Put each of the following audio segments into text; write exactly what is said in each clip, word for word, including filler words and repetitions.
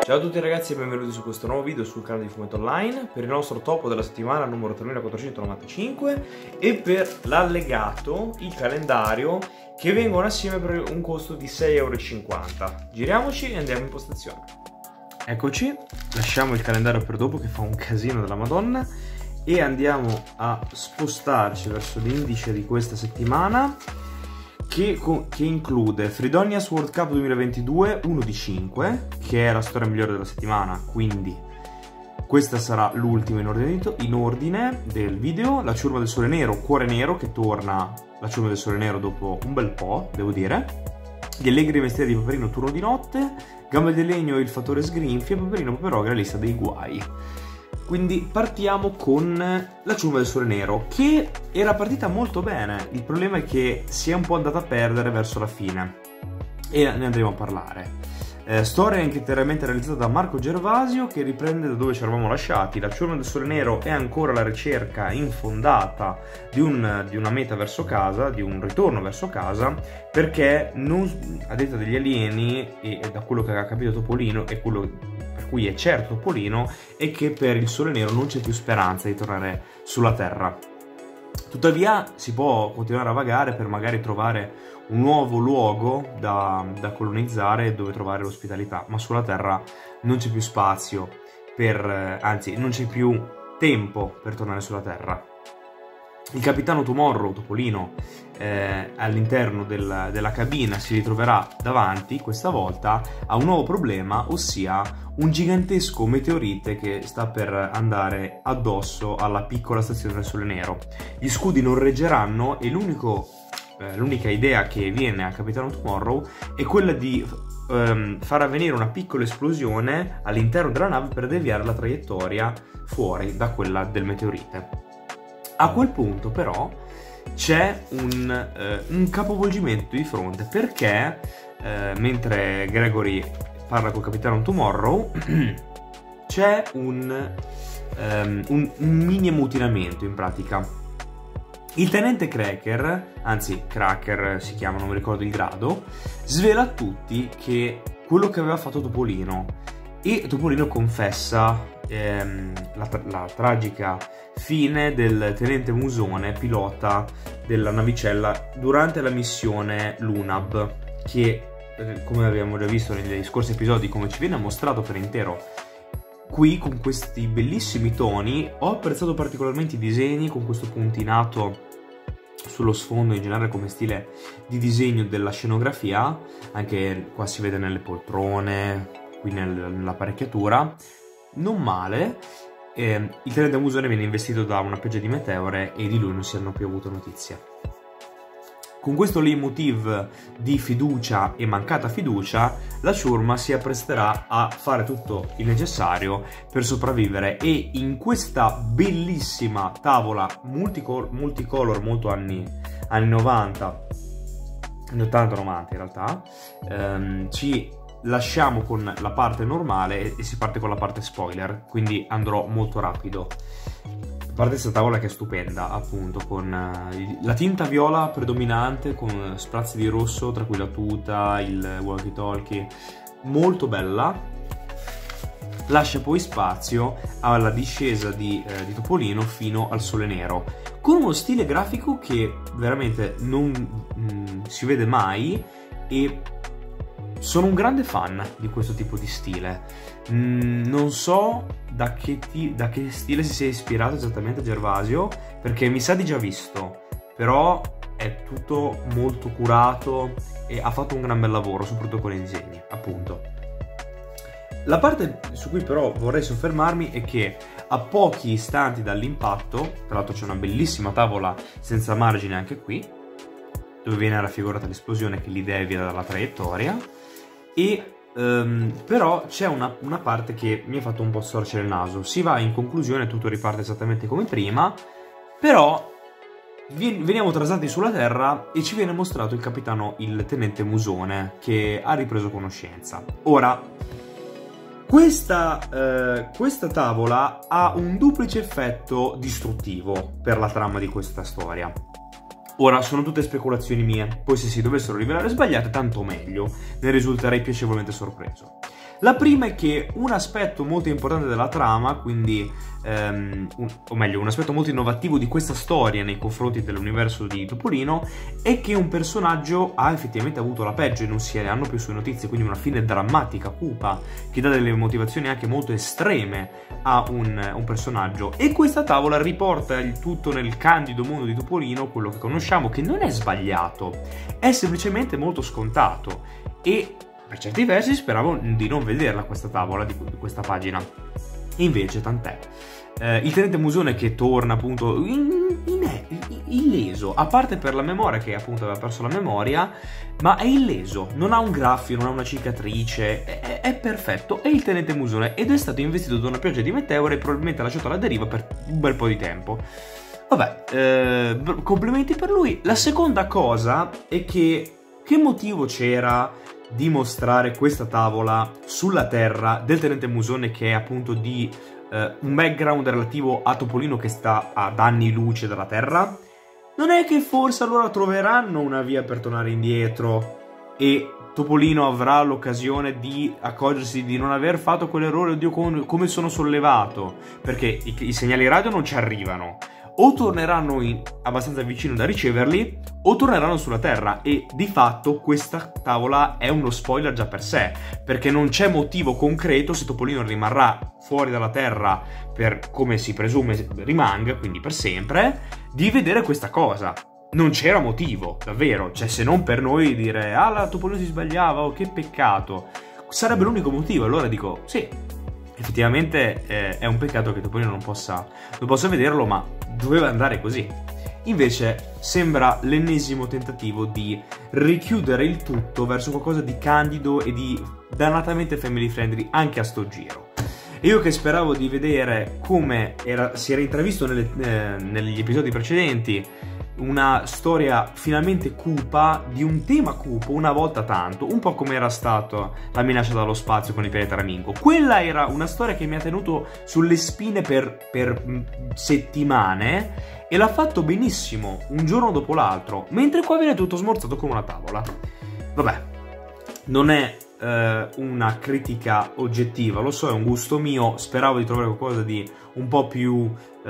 Ciao a tutti ragazzi e benvenuti su questo nuovo video sul canale di Fumetto Online per il nostro topo della settimana numero tremilaquattrocentonovantacinque e per l'allegato, il calendario, che vengono assieme per un costo di sei e cinquanta euro. Giriamoci e andiamo in postazione. Eccoci, lasciamo il calendario per dopo che fa un casino della Madonna e andiamo a spostarci verso l'indice di questa settimana che, che include Fridonia's World Cup duemilaventidue uno di cinque, che è la storia migliore della settimana, quindi questa sarà l'ultima in ordine, in ordine del video. La ciurma del sole nero, cuore nero, che torna la ciurma del sole nero dopo un bel po', devo dire. Gli allegri mestieri di Paperino, turno di notte, Gambe di legno e il fattore sgrinfia, Paperino Paperoga, la lista dei guai. Quindi partiamo con la ciurma del sole nero, che era partita molto bene. Il problema è che si è un po' andata a perdere verso la fine e ne andremo a parlare. Eh, storia interamente realizzata da Marco Gervasio, che riprende da dove ci eravamo lasciati. La ciurma del sole nero è ancora la ricerca infondata di, un, di una meta verso casa, di un ritorno verso casa, perché non, a detta degli alieni e, e da quello che ha capito Topolino e quello per cui è certo Topolino, è che per il sole nero non c'è più speranza di tornare sulla Terra. Tuttavia si può continuare a vagare per magari trovare un nuovo luogo da, da colonizzare dove trovare l'ospitalità, ma sulla Terra non c'è più spazio per, anzi non c'è più tempo per tornare sulla Terra. Il capitano Tomorrow, Topolino, eh, all'interno del, della cabina si ritroverà davanti, questa volta, a un nuovo problema, ossia un gigantesco meteorite che sta per andare addosso alla piccola stazione del sole nero. Gli scudi non reggeranno e l'unico, eh, l'unica idea che viene al capitano Tomorrow è quella di ehm, far avvenire una piccola esplosione all'interno della nave per deviare la traiettoria fuori da quella del meteorite. A quel punto però c'è un, eh, un capovolgimento di fronte, perché eh, mentre Gregory parla col capitano Tomorrow c'è un, um, un, un mini ammutinamento in pratica. Il tenente Cracker, anzi Cracker si chiama, non mi ricordo il grado, svela a tutti che quello che aveva fatto Topolino, e Topolino confessa ehm, la, tra la tragica fine del tenente Musone, pilota della navicella durante la missione Lunab, che come abbiamo già visto negli scorsi episodi, come ci viene mostrato per intero qui con questi bellissimi toni. Ho apprezzato particolarmente i disegni con questo puntinato sullo sfondo, in generale come stile di disegno della scenografia, anche qua si vede nelle poltrone, qui nel, nell'apparecchiatura, non male. Eh, il tenente Musone viene investito da una pioggia di meteore e di lui non si hanno più avuto notizie. Con questo leitmotiv di fiducia e mancata fiducia, la ciurma si appresterà a fare tutto il necessario per sopravvivere, e in questa bellissima tavola multicolor, multicolor molto anni, anni novanta, anni ottanta novanta in realtà, ehm, ci lasciamo con la parte normale e, e si parte con la parte spoiler, quindi andrò molto rapido. A parte questa tavola che è stupenda, appunto, con uh, la tinta viola predominante, con sprazzi di rosso, tra cui la tuta, il walkie talkie, molto bella. Lascia poi spazio alla discesa di, eh, di Topolino fino al sole nero, con uno stile grafico che veramente non mh, si vede mai, e sono un grande fan di questo tipo di stile. Mm, non so da che, da che stile si sia ispirato esattamente Gervasio, perché mi sa di già visto, però è tutto molto curato e ha fatto un gran bel lavoro, soprattutto con i disegni, appunto. La parte su cui però vorrei soffermarmi è che a pochi istanti dall'impatto, tra l'altro c'è una bellissima tavola senza margine anche qui, dove viene raffigurata l'esplosione che li devia dalla traiettoria, e um, però c'è una, una parte che mi ha fatto un po' storcere il naso. Si va in conclusione, tutto riparte esattamente come prima, però veniamo trasati sulla Terra e ci viene mostrato il capitano, il tenente Musone, che ha ripreso conoscenza. Ora, questa, eh, questa tavola ha un duplice effetto distruttivo per la trama di questa storia. Ora, sono tutte speculazioni mie, poi se si dovessero rivelare sbagliate tanto meglio, ne risulterei piacevolmente sorpreso. La prima è che un aspetto molto importante della trama, quindi, um, un, o meglio, un aspetto molto innovativo di questa storia nei confronti dell'universo di Topolino, è che un personaggio ha effettivamente avuto la peggio e non si hanno più sue notizie, quindi una fine drammatica, cupa, che dà delle motivazioni anche molto estreme a un, un personaggio. E questa tavola riporta il tutto nel candido mondo di Topolino, quello che conosciamo, che non è sbagliato, è semplicemente molto scontato. E per certi versi speravo di non vederla questa tavola, di questa pagina. E invece tant'è. Eh, il tenente Musone che torna appunto in, in, illeso, a parte per la memoria, che appunto aveva perso la memoria, ma è illeso, non ha un graffio, non ha una cicatrice, è, è perfetto, è il tenente Musone ed è stato investito da una pioggia di meteore e probabilmente lasciato alla deriva per un bel po' di tempo. Vabbè, eh, complimenti per lui. La seconda cosa è che che motivo c'era di mostrare questa tavola sulla Terra del tenente Musone, che è appunto di eh, un background relativo a Topolino che sta ad anni luce dalla Terra? Non è che forse allora troveranno una via per tornare indietro e Topolino avrà l'occasione di accorgersi di non aver fatto quell'errore? Oddio, come sono sollevato, perché i, i segnali radio non ci arrivano. O torneranno in, abbastanza vicino da riceverli, o torneranno sulla Terra. E di fatto questa tavola è uno spoiler già per sé, perché non c'è motivo concreto, se Topolino rimarrà fuori dalla Terra per come si presume rimanga, quindi per sempre, di vedere questa cosa. Non c'era motivo, davvero. Cioè, se non per noi dire ah, la Topolino si sbagliava, oh che peccato, sarebbe l'unico motivo. Allora dico sì, effettivamente eh, è un peccato che Topolino non possa, non possa vederlo, ma doveva andare così. Invece sembra l'ennesimo tentativo di richiudere il tutto verso qualcosa di candido e di dannatamente family friendly anche a sto giro. E io che speravo di vedere come era, si era intravisto nelle, eh, negli episodi precedenti, una storia finalmente cupa, di un tema cupo una volta tanto, un po' come era stato La minaccia dallo spazio con il pianeta Ramingo. Quella era una storia che mi ha tenuto sulle spine per, per settimane e l'ha fatto benissimo, un giorno dopo l'altro, mentre qua viene tutto smorzato come una tavola. Vabbè, non è eh, una critica oggettiva, lo so, è un gusto mio, speravo di trovare qualcosa di un po' più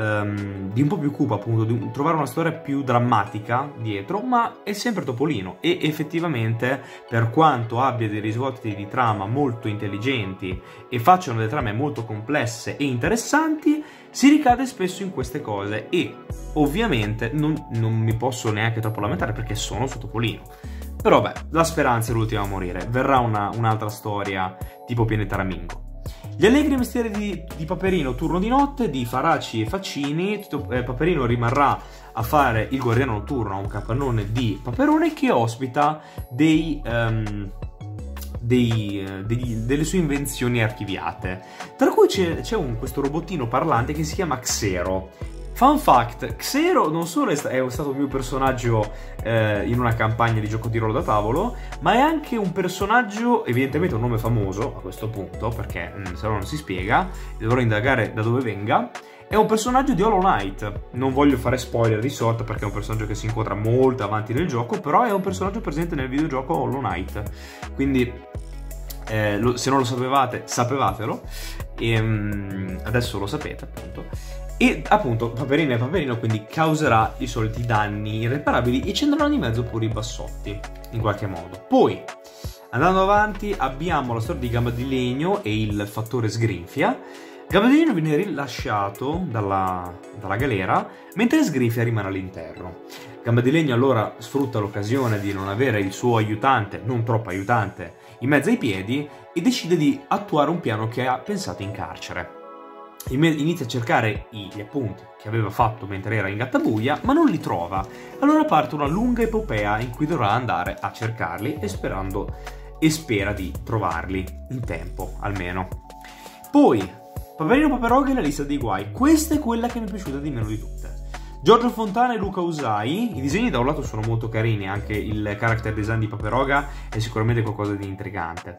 Um, di un po' più cupa, appunto, di trovare una storia più drammatica dietro, ma è sempre Topolino e effettivamente, per quanto abbia dei risvolti di trama molto intelligenti e facciano delle trame molto complesse e interessanti, si ricade spesso in queste cose e ovviamente non, non mi posso neanche troppo lamentare perché sono su Topolino. Però beh, la speranza è l'ultima a morire, verrà una, un'altra storia tipo Pianeta Ramingo. Gli allegri mestieri di, di Paperino, turno di notte, di Faraci e Faccini. eh, Paperino rimarrà a fare il guardiano notturno, un capannone di Paperone che ospita dei, um, dei, degli, delle sue invenzioni archiviate, tra cui c'è, c'è un, questo robottino parlante che si chiama Xero. Fun fact, Xero non solo è stato un mio personaggio eh, in una campagna di gioco di ruolo da tavolo, ma è anche un personaggio, evidentemente un nome famoso a questo punto, perché mh, se no non si spiega, dovrò indagare da dove venga. È un personaggio di Hollow Knight, non voglio fare spoiler di sorta perché è un personaggio che si incontra molto avanti nel gioco, però è un personaggio presente nel videogioco Hollow Knight, quindi eh, lo, se non lo sapevate, sapevatelo, e mh, adesso lo sapete appunto. E appunto Paperino è Paperino, quindi causerà i soliti danni irreparabili e ci andranno di mezzo pure i bassotti, in qualche modo. Poi, andando avanti, abbiamo la storia di Gamba di Legno e il fattore Sgrinfia. Gamba di Legno viene rilasciato dalla, dalla galera, mentre Sgrinfia rimane all'interno. Gamba di Legno allora sfrutta l'occasione di non avere il suo aiutante, non troppo aiutante, in mezzo ai piedi e decide di attuare un piano che ha pensato in carcere. Inizia a cercare gli appunti che aveva fatto mentre era in Gattabuia, ma non li trova. Allora parte una lunga epopea in cui dovrà andare a cercarli e sperando e spera di trovarli in tempo, almeno. Poi, Paperino Paperoghe e la lista dei guai. Questa è quella che mi è piaciuta di meno di tutte. Giorgio Fontana e Luca Usai. I disegni da un lato sono molto carini, anche il character design di Paperoga è sicuramente qualcosa di intrigante.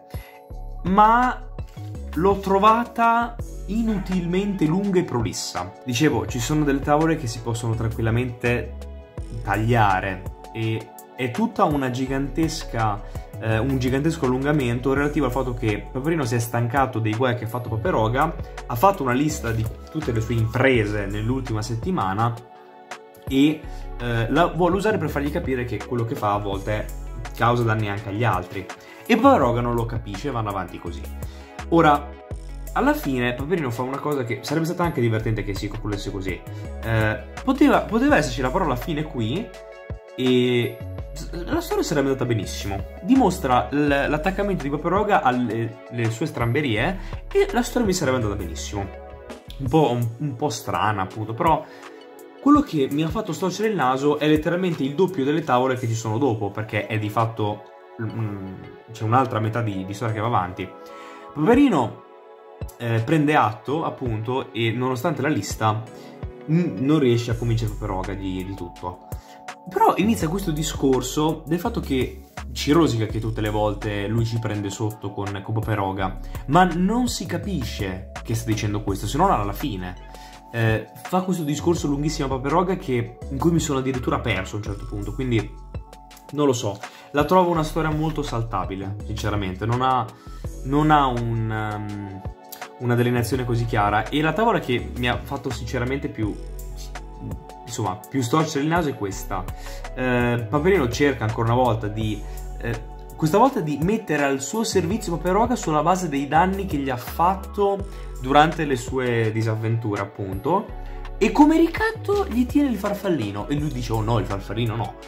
Ma l'ho trovata inutilmente lunga e prolissa. Dicevo, ci sono delle tavole che si possono tranquillamente tagliare e è tutta una gigantesca, eh, un gigantesco allungamento relativo al fatto che Paperino si è stancato dei guai che ha fatto Paperoga, ha fatto una lista di tutte le sue imprese nell'ultima settimana e eh, la vuole usare per fargli capire che quello che fa a volte causa danni anche agli altri. E Paperoga non lo capisce e vanno avanti così. Ora, alla fine Paperino fa una cosa che sarebbe stata anche divertente che si concludesse così. Eh, poteva, poteva esserci la parola fine qui e la storia sarebbe andata benissimo. Dimostra l'attaccamento di Paperoga alle le sue stramberie e la storia mi sarebbe andata benissimo. Un po', un, un po' strana appunto, però quello che mi ha fatto storcere il naso è letteralmente il doppio delle tavole che ci sono dopo, perché è di fatto c'è un'altra metà di, di storia che va avanti. Paperino eh, prende atto appunto e nonostante la lista non riesce a convincere Paperoga di, di tutto. Però inizia questo discorso del fatto che ci rosica che tutte le volte lui ci prende sotto con, con Paperoga, ma non si capisce che sta dicendo questo, se non alla fine. Eh, fa questo discorso lunghissimo a Paperoga che, in cui mi sono addirittura perso a un certo punto, quindi non lo so. La trovo una storia molto saltabile, sinceramente. Non ha, non ha un, um, una delineazione così chiara. E la tavola che mi ha fatto sinceramente più... insomma, più storcere il naso è questa. Eh, Paperino cerca ancora una volta di... Eh, questa volta di mettere al suo servizio Paperoga sulla base dei danni che gli ha fatto durante le sue disavventure, appunto. E come ricatto gli tiene il farfallino. E lui dice, oh no, il farfallino no.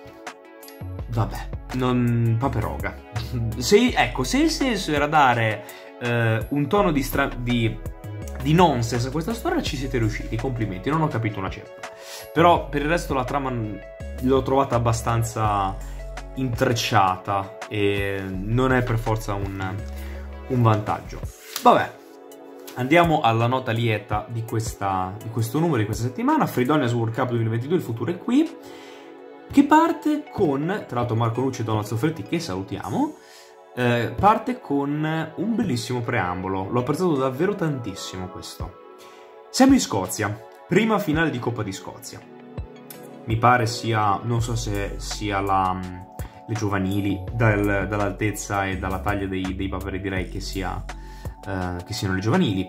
Vabbè, non... Paperoga. Se, ecco, se il senso era dare eh, un tono di, stra... di... di nonsense a questa storia, ci siete riusciti, complimenti, non ho capito una ceppa. Però per il resto la trama l'ho trovata abbastanza intrecciata e non è per forza un, un vantaggio. Vabbè, andiamo alla nota lieta di, questa, di questo numero, di questa settimana. Fridonia's World Cup duemilaventidue, il futuro è qui, che parte con, tra l'altro Marco Nucci e Donald Sofferti, che salutiamo, eh, parte con un bellissimo preambolo. L'ho apprezzato davvero tantissimo questo. Siamo in Scozia, prima finale di Coppa di Scozia. Mi pare sia, non so se sia la, le giovanili, dal, dall'altezza e dalla taglia dei, dei paperi, direi che, sia, eh, che siano le giovanili.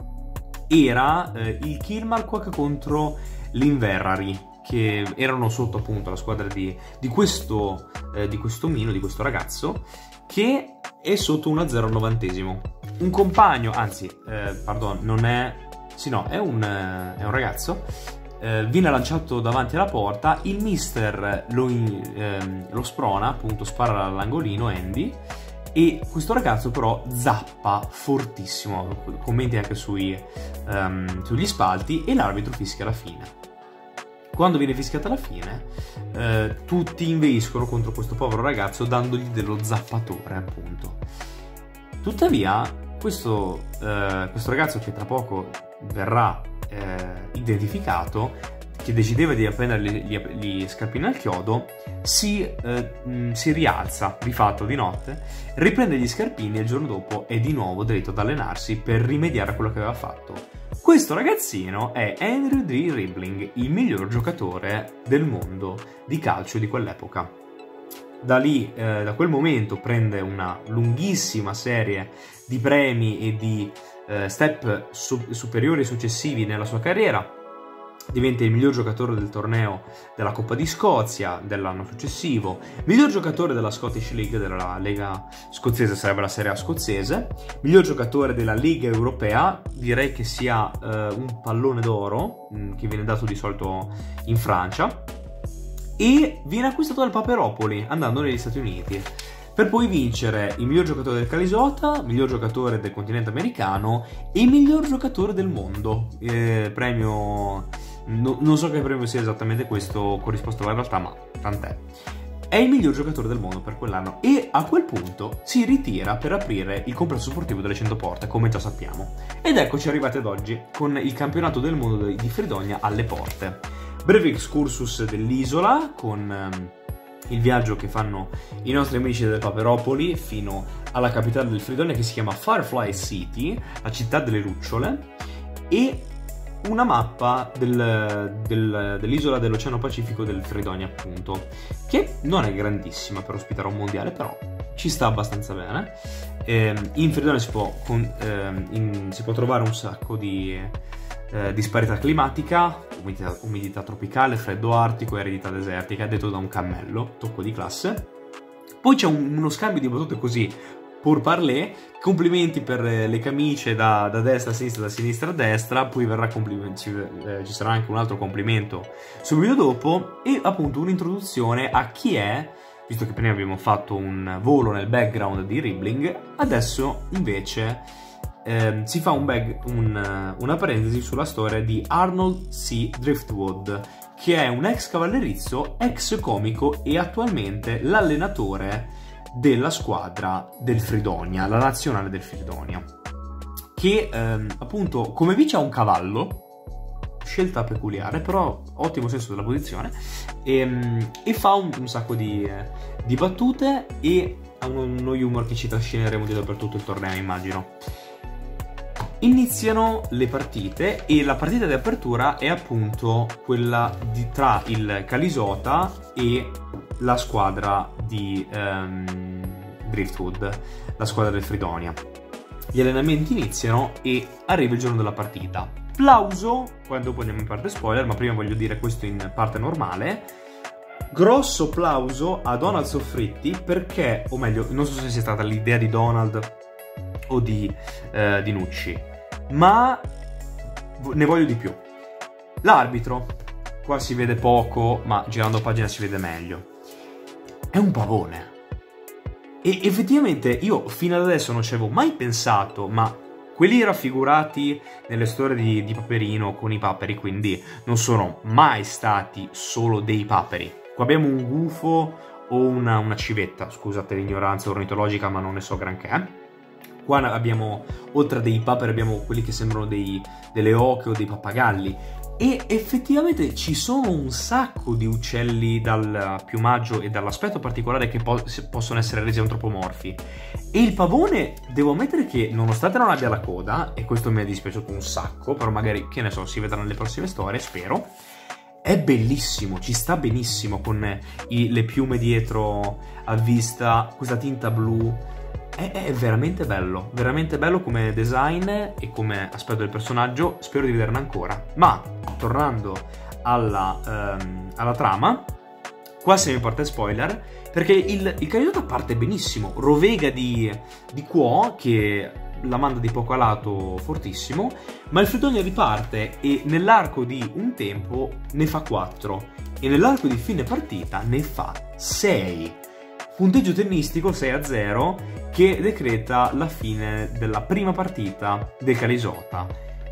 Era eh, il Kilmarnock contro l'Inverrary, che erano sotto appunto la squadra di, di, questo, eh, di questo Mino, di questo ragazzo, che è sotto uno a zero al novantesimo. Un compagno, anzi, eh, pardon, non è... Sì, no, è un, è un ragazzo, eh, viene lanciato davanti alla porta, il mister lo, eh, lo sprona, appunto spara all'angolino Andy, e questo ragazzo però zappa fortissimo, commenti anche sui, um, sugli spalti, e l'arbitro fischia alla fine. Quando viene fischiata alla fine, eh, tutti inveiscono contro questo povero ragazzo dandogli dello zappatore, appunto. Tuttavia, questo, eh, questo ragazzo, che tra poco verrà eh, identificato, che decideva di appendere gli, gli scarpini al chiodo, si, eh, mh, si rialza di fatto di notte, riprende gli scarpini e il giorno dopo è di nuovo diretto ad allenarsi per rimediare a quello che aveva fatto. Questo ragazzino è Andrew D. Ribbling, il miglior giocatore del mondo di calcio di quell'epoca. Da lì, eh, da quel momento, prende una lunghissima serie di premi e di eh, step su superiori e successivi nella sua carriera. Diventa il miglior giocatore del torneo della Coppa di Scozia dell'anno successivo, miglior giocatore della Scottish League, della Lega scozzese, sarebbe la Serie A scozzese, miglior giocatore della Liga Europea, direi che sia eh, un pallone d'oro, che viene dato di solito in Francia, e viene acquistato dal Paperopoli andando negli Stati Uniti, per poi vincere il miglior giocatore del Calisota, miglior giocatore del continente americano e il miglior giocatore del mondo. Eh, premio, no, non so che premio sia esattamente questo corrisposto alla realtà, ma tant'è. È il miglior giocatore del mondo per quell'anno e a quel punto si ritira per aprire il complesso sportivo delle Cento Porte, come già sappiamo. Ed eccoci arrivati ad oggi, con il campionato del mondo di Fridonia alle porte. Breve excursus dell'isola, con um, il viaggio che fanno i nostri amici del Paperopoli fino alla capitale del Fridonia, che si chiama Firefly City, la città delle lucciole, e una mappa del, del, dell'isola dell'Oceano Pacifico del Fredonia, appunto, che non è grandissima per ospitare un mondiale, però ci sta abbastanza bene. Eh, in Fredonia si può, con, eh, in, si può trovare un sacco di eh, disparità climatica, umidità, umidità tropicale, freddo artico e aridità desertica, detto da un cammello, tocco di classe. Poi c'è un, uno scambio di battute così, pour parler, complimenti per le camicie da, da destra a sinistra, da sinistra a destra, poi verrà ci, eh, ci sarà anche un altro complimento subito dopo, e appunto un'introduzione a chi è, visto che prima abbiamo fatto un volo nel background di Ribbling, adesso invece eh, si fa un bag, un, una parentesi sulla storia di Arnold C. Driftwood, che è un ex cavallerizzo, ex comico e attualmente l'allenatore della squadra del Fredonia, la nazionale del Fredonia, che ehm, appunto come vice ha un cavallo, scelta peculiare, però ottimo senso della posizione, e, e fa un, un sacco di, eh, di battute, e ha uno, uno humor che ci trascineremo dietro per tutto il torneo, immagino. Iniziano le partite, e la partita di apertura è appunto quella di, tra il Calisota e la squadra di um, Driftwood, la squadra del Fredonia. Gli allenamenti iniziano e arriva il giorno della partita. Plauso, poi dopo andiamo in parte spoiler, ma prima voglio dire questo in parte normale. Grosso plauso a Donald Soffritti, perché, o meglio, non so se sia stata l'idea di Donald o di, eh, di Nucci, ma ne voglio di più. L'arbitro, qua si vede poco, ma girando pagina si vede meglio, è un pavone. E effettivamente io fino ad adesso non ci avevo mai pensato, ma quelli raffigurati nelle storie di, di Paperino con i paperi, quindi non sono mai stati solo dei paperi. Qua abbiamo un gufo o una, una civetta, scusate l'ignoranza ornitologica, ma non ne so granché. Qua abbiamo, oltre a dei paperi, abbiamo quelli che sembrano dei, delle oche o dei pappagalli. E effettivamente ci sono un sacco di uccelli dal piumaggio e dall'aspetto particolare che po possono essere resi antropomorfi. E il pavone, devo ammettere che nonostante non abbia la coda, e questo mi è dispiaciuto un sacco, però magari, che ne so, si vedrà nelle prossime storie, spero, è bellissimo, ci sta benissimo con i, le piume dietro a vista, questa tinta blu. È, è veramente bello, veramente bello come design e come aspetto del personaggio. Spero di vederne ancora. Ma tornando alla, um, alla trama, qua siamo in parte spoiler, perché il, il Calisota parte benissimo, rovega di, di Quo che la manda di poco a lato fortissimo, ma il Fredonia riparte e nell'arco di un tempo ne fa quattro e nell'arco di fine partita ne fa sei. Punteggio tennistico sei a zero che decreta la fine della prima partita del Calisota.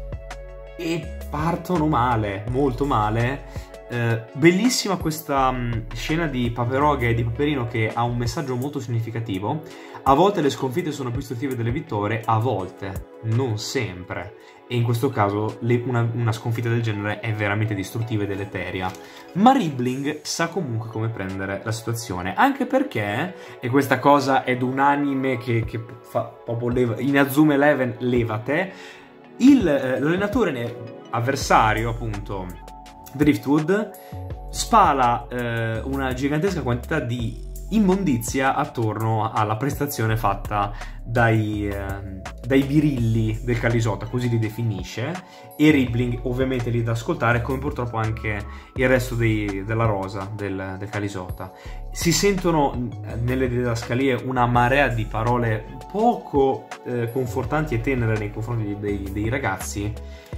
E partono male, molto male. Eh, bellissima questa mh, scena di Paperogha e di Paperino, che ha un messaggio molto significativo. A volte le sconfitte sono più istruttive delle vittorie, a volte, non sempre. E in questo caso le, una, una sconfitta del genere è veramente distruttiva e deleteria. Ma Ribbling sa comunque come prendere la situazione, anche perché, e questa cosa è d'un anime che, che fa proprio leva, in Azuma Eleven levate, eh, l'allenatore avversario, appunto, Driftwood, spala eh, una gigantesca quantità di immondizia attorno alla prestazione fatta dai, eh, dai birilli del Calisota, così li definisce, e Ribbling ovviamente lì da ascoltare, come purtroppo anche il resto dei, della rosa del, del Calisota. Si sentono nelle didascalie una marea di parole poco eh, confortanti e tenere nei confronti dei, dei ragazzi,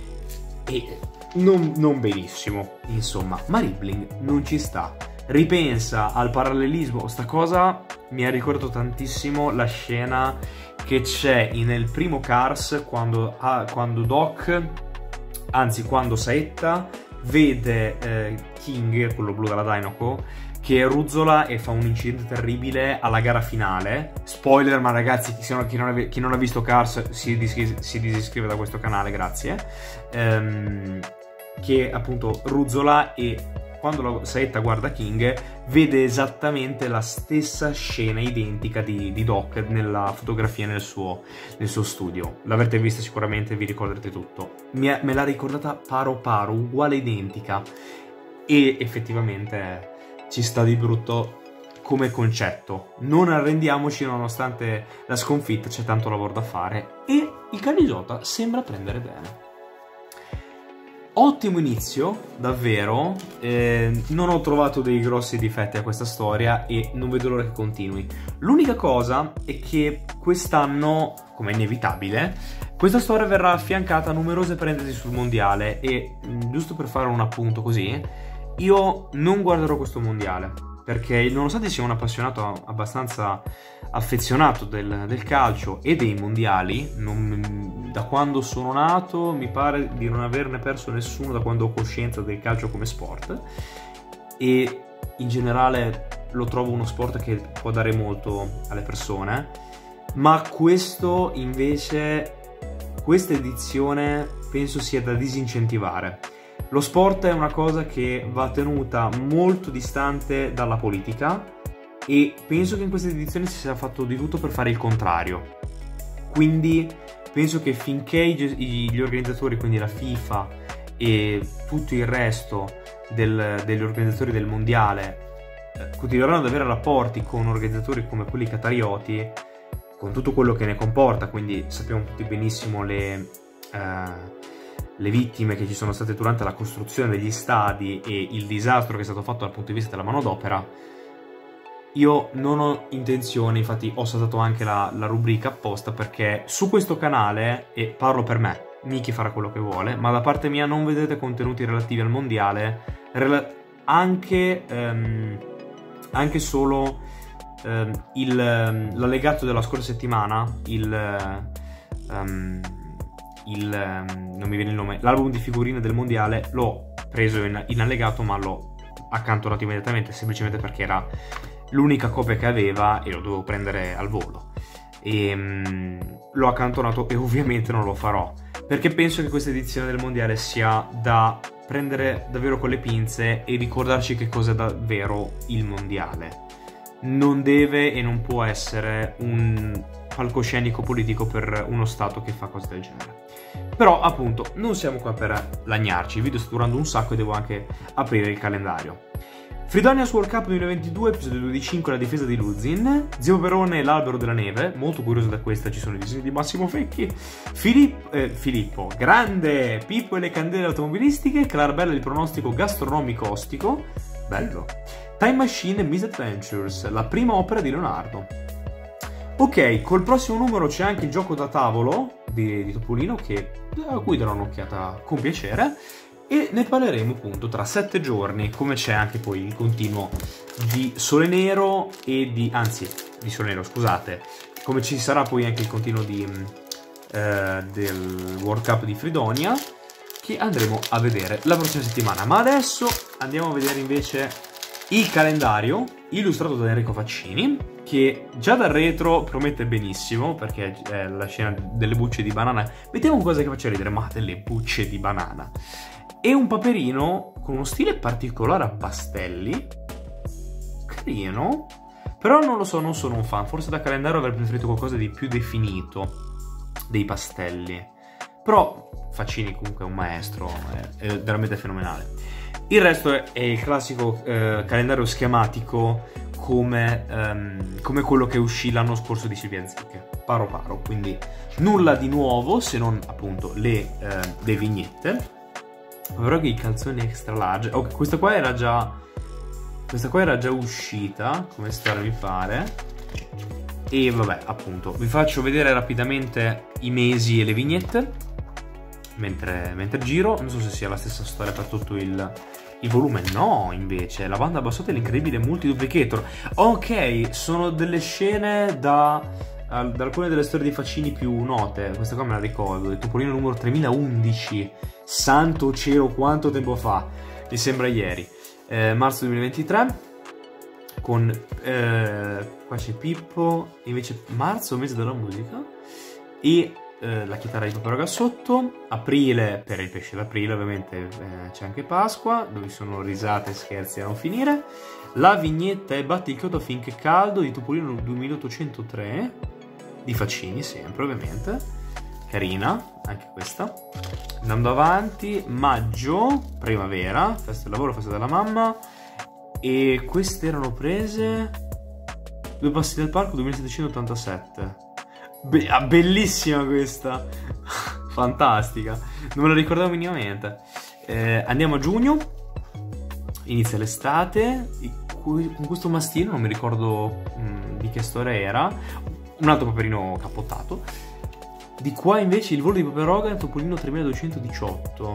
e non, non benissimo, insomma. Ma Ribbling non ci sta, ripensa al parallelismo. Sta cosa mi ha ricordato tantissimo la scena che c'è nel primo Cars, quando, ah, quando Doc, anzi quando Saetta vede eh, King, quello blu della Dinoco, che ruzzola e fa un incidente terribile alla gara finale. Spoiler, ma ragazzi, chi, sono, chi, non, ha, chi non ha visto Cars si, dis si disiscrive da questo canale, grazie. Ehm, che appunto ruzzola e quando la saetta guarda King vede esattamente la stessa scena identica di, di Doc nella fotografia nel suo, nel suo studio. L'avrete vista sicuramente, vi ricorderete tutto. Mi, me l'ha ricordata paro paro, uguale identica, e effettivamente ci sta di brutto come concetto. Non arrendiamoci, nonostante la sconfitta c'è tanto lavoro da fare e il Calisota sembra prendere bene. Ottimo inizio, davvero. Eh, non ho trovato dei grossi difetti a questa storia e non vedo l'ora che continui. L'unica cosa è che quest'anno, come è inevitabile, questa storia verrà affiancata a numerose parentesi sul mondiale e, giusto per fare un appunto così, io non guarderò questo mondiale. Perché nonostante sia un appassionato abbastanza affezionato del, del calcio e dei mondiali, non, da quando sono nato mi pare di non averne perso nessuno da quando ho coscienza del calcio come sport, e in generale lo trovo uno sport che può dare molto alle persone, ma questo invece, questa edizione penso sia da disincentivare. Lo sport è una cosa che va tenuta molto distante dalla politica e penso che in questa edizione si sia fatto di tutto per fare il contrario. Quindi penso che finché gli organizzatori, quindi la FIFA e tutto il resto del, degli organizzatori del mondiale, continueranno ad avere rapporti con organizzatori come quelli qatarioti, con tutto quello che ne comporta, quindi sappiamo tutti benissimo le... Uh, le vittime che ci sono state durante la costruzione degli stadi e il disastro che è stato fatto dal punto di vista della manodopera. Io non ho intenzione, infatti ho saltato anche la, la rubrica apposta, perché su questo canale, e parlo per me, Miki farà quello che vuole, ma da parte mia non vedete contenuti relativi al mondiale, rela anche, um, anche solo um, il, um, l'allegato della scorsa settimana, il... Um, Il, non mi viene il nome, l'album di figurine del mondiale l'ho preso in, in allegato, ma l'ho accantonato immediatamente, semplicemente perché era l'unica copia che aveva e lo dovevo prendere al volo, e um, l'ho accantonato e ovviamente non lo farò, perché penso che questa edizione del mondiale sia da prendere davvero con le pinze e ricordarci che cos'è davvero il mondiale. Non deve e non può essere un palcoscenico politico per uno stato che fa cose del genere. Però appunto non siamo qua per lagnarci, il video sta durando un sacco e devo anche aprire il calendario. Fridonia's World Cup duemilaventidue, episodio due di cinque, la difesa di Luzin. Zio Perone e l'albero della neve, molto curioso da questa, ci sono i disegni di Massimo Fecchi. Filippo, eh, Filippo, grande, Pippo e le candele automobilistiche, Clarabella il pronostico gastronomico ostico, bello. Time Machine e Misadventures, la prima opera di Leonardo. Ok, col prossimo numero c'è anche il gioco da tavolo di, di Topolino, che, a cui darò un'occhiata con piacere, e ne parleremo appunto tra sette giorni, come c'è anche poi il continuo di Sole Nero e di, anzi, di Sole Nero, scusate, come ci sarà poi anche il continuo di, eh, del World Cup di Fridonia, che andremo a vedere la prossima settimana. Ma adesso andiamo a vedere invece il calendario illustrato da Enrico Faccini, che già dal retro promette benissimo, perché è la scena delle bucce di banana. Vediamo cosa che faccia ridere, ma delle bucce di banana. E un paperino con uno stile particolare a pastelli, carino, però non lo so, non sono un fan. Forse da calendario avrei preferito qualcosa di più definito dei pastelli, però Faccini comunque è un maestro, è, è veramente fenomenale. Il resto è, è il classico eh, calendario schematico come, um, come quello che uscì l'anno scorso di Silvia Zicche, paro paro, quindi nulla di nuovo se non appunto le, eh, le vignette. Però che i calzoni extra large, ok, questa qua era già questa qua era già uscita come storia, mi pare. E vabbè, appunto vi faccio vedere rapidamente i mesi e le vignette mentre, mentre giro. Non so se sia la stessa storia per tutto il Il volume, no, invece, la banda bassotta e l'incredibile multiduplicator. Ok, sono delle scene da, da alcune delle storie di Faccini più note. Questa qua me la ricordo, il Topolino numero tremilaundici. Santo cielo, quanto tempo fa, mi sembra ieri. Eh, marzo duemilaventitré, con, eh, qua c'è Pippo, invece marzo, mese della musica, e eh, la chitarra di Paperoga sotto. Aprile, per il pesce d'aprile ovviamente eh, c'è anche Pasqua, dove sono risate e scherzi a non finire. La vignetta è Batti il chiodo finché è caldo di Topolino duemilaottocentotre, di Faccini sempre ovviamente, carina anche questa. Andando avanti, maggio, primavera, festa del lavoro, festa della mamma, e queste erano prese Due passi del parco duemilasettecentottantasette. Be ah, bellissima questa, fantastica, non me la ricordavo minimamente. Eh, andiamo a giugno, inizia l'estate, con questo mastino, non mi ricordo mh, di che storia era, un altro paperino cappottato. Di qua invece il volo di Paperoga è Topolino tremiladuecentodiciotto.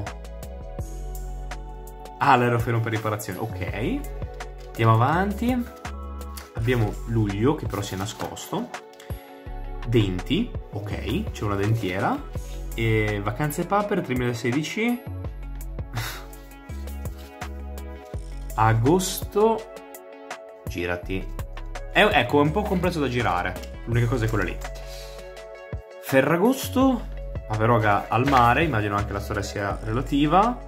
Ah, l'aerofermo per riparazione, ok. Andiamo avanti, abbiamo luglio che però si è nascosto. Denti, ok, c'è una dentiera. E Vacanze Paper tremilasedici. Agosto, girati. È, ecco, è un po' complesso da girare, l'unica cosa è quella lì. Ferragosto, Paperoga al mare, immagino anche la storia sia relativa.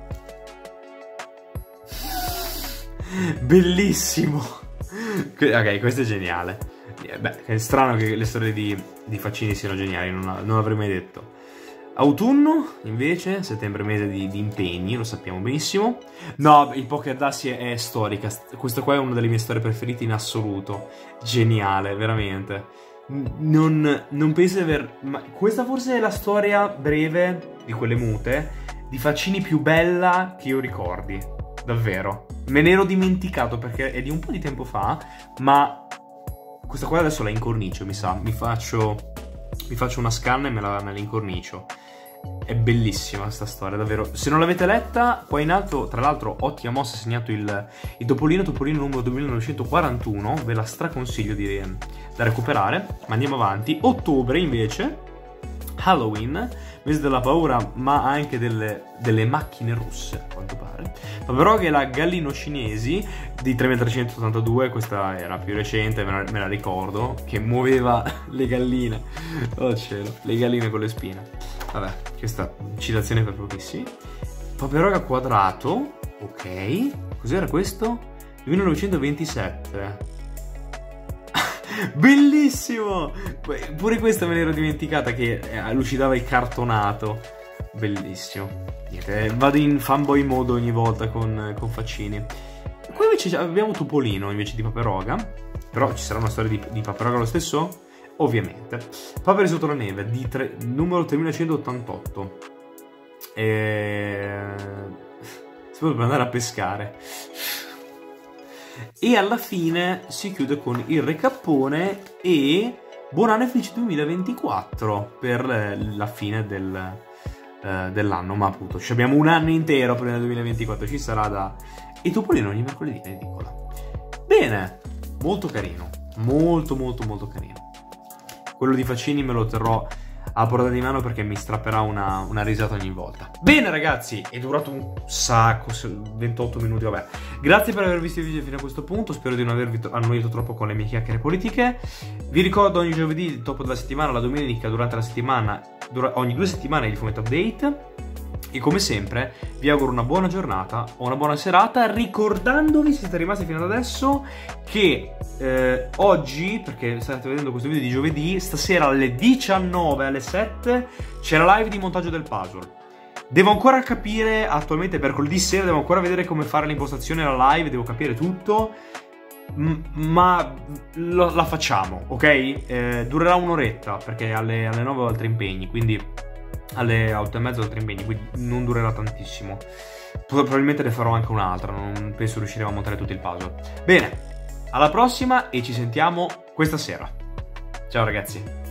Bellissimo. Ok, questo è geniale. Beh, è strano che le storie di, di Faccini siano geniali, non, non l'avrei mai detto. Autunno, invece, settembre mese di, di impegni, lo sappiamo benissimo. No, il Poker Dassi è, è storica. Questa qua è una delle mie storie preferite in assoluto. Geniale, veramente. Non, non penso di aver... Ma questa forse è la storia breve, di quelle mute, di Faccini più bella che io ricordi. Davvero. Me ne ero dimenticato perché è di un po' di tempo fa, ma questa qua adesso la incornicio, mi sa. Mi faccio, mi faccio una scanna e me la, me la incornicio. È bellissima questa storia, davvero. Se non l'avete letta, qua in alto, tra l'altro, ottima mossa, segnato il, il Topolino, Topolino numero duemilanovecentoquarantuno, ve la straconsiglio di, da recuperare. Ma andiamo avanti. Ottobre, invece, Halloween, mese della paura, ma anche delle, delle macchine russe, a quanto pare. Paperoga e la Gallino Cinesi, di tremilatrecentottantadue, questa era più recente, me la, me la ricordo, che muoveva le galline. Oh cielo, le galline con le spine. Vabbè, questa citazione per pochissimi. Paperoga quadrato, ok. Cos'era questo? millenovecentoventisette. Bellissimo! Pure questa me l'ero dimenticata, che lucidava il cartonato. Bellissimo. Niente, vado in fanboy mode ogni volta con, con Faccini. Qui invece abbiamo Topolino invece di Paperoga. Però ci sarà una storia di, di Paperoga lo stesso? Ovviamente. Paperi sotto la neve, di tre, numero tremilacentottantotto. E... si potrebbe andare a pescare. E alla fine si chiude con il recappone e buon anno e felice duemilaventiquattro per la fine del, eh, dell'anno. Ma appunto ci abbiamo un anno intero prima del duemilaventiquattro, ci sarà da... E Topolino ogni mercoledì in edicola. Bene, molto carino, molto molto molto carino. Quello di Faccini me lo terrò a portata di mano perché mi strapperà una, una risata ogni volta. Bene ragazzi, è durato un sacco, ventotto minuti, vabbè. Grazie per aver visto il video fino a questo punto, spero di non avervi annoiato troppo con le mie chiacchiere politiche. Vi ricordo ogni giovedì il top della settimana, la domenica durante la settimana, dura, ogni due settimane il fumetto update. E come sempre vi auguro una buona giornata o una buona serata, ricordandovi, se siete rimasti fino ad adesso, che eh, oggi, perché state vedendo questo video di giovedì, stasera alle diciannove, alle sette, c'è la live di montaggio del puzzle. Devo ancora capire, attualmente è mercoledì sera, devo ancora vedere come fare l'impostazione della live, devo capire tutto, ma lo, la facciamo, ok? Eh, durerà un'oretta, perché alle, alle nove ho altri impegni, quindi... alle otto e mezza altri impegni, quindi non durerà tantissimo. Probabilmente ne farò anche un'altra, non penso riusciremo a montare tutto il puzzle. Bene, alla prossima e ci sentiamo questa sera. Ciao ragazzi.